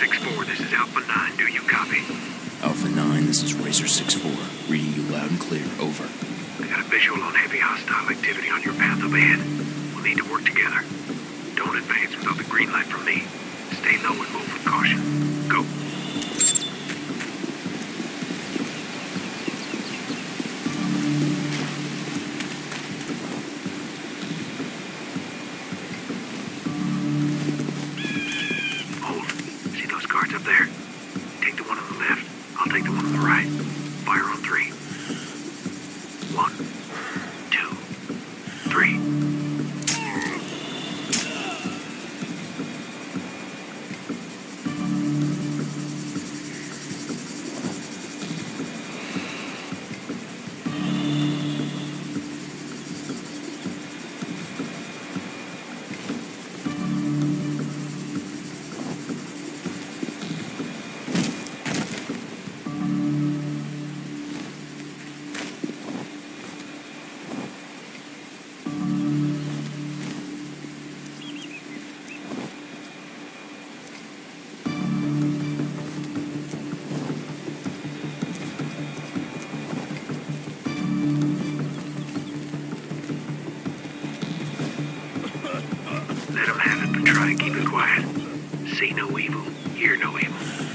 6-4, this is Alpha 9. Do you copy? Alpha 9, this is Razor 6-4. Reading you loud and clear. Over. I got a visual on heavy hostile activity on your path up ahead. We'll need to work together. Don't advance without the green light from me. Stay low and move with caution. Go. Hold. See those guards up there? Take the one on the left. I'll take the one on the right. Fire on 3. 1, 2, 3. Let them have it, but try and keep it quiet. See no evil, hear no evil.